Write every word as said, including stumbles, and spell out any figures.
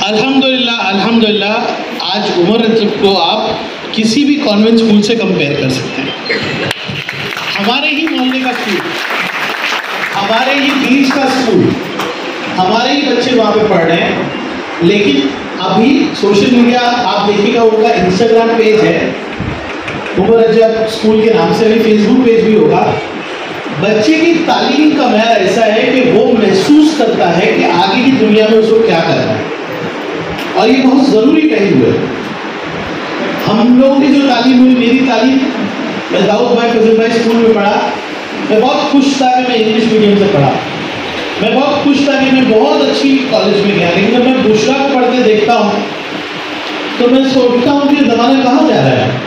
अल्हम्दुलिल्लाह अल्हम्दुलिल्लाह आज उमर रजब को आप किसी भी कॉन्वेंट स्कूल से कंपेयर कर सकते हैं। हमारे ही मोहल्ले का स्कूल, हमारे ही बीच का स्कूल, हमारे ही बच्चे वहाँ पे पढ़ रहे हैं। लेकिन अभी सोशल मीडिया आप देखिएगा, उनका इंस्टाग्राम पेज है उमर रजब स्कूल के नाम से, अभी फेसबुक पेज भी होगा। बच्चे की तालीम का मैर ऐसा है कि वो महसूस करता है कि आगे की दुनिया में उसको क्या करना है, और ये बहुत ज़रूरी पहलू है। हम लोगों की जो तालीम हुई, मेरी तालीम, मैं दाऊद भाई फजल भाई स्कूल में पढ़ा, मैं बहुत खुश था कि मैं इंग्लिश मीडियम से पढ़ा, मैं बहुत खुश था कि मैं बहुत अच्छी कॉलेज में गया। लेकिन जब मैं बुशरा को पढ़ते देखता हूँ तो मैं सोचता हूँ कि ज़माना कहाँ जा रहा है।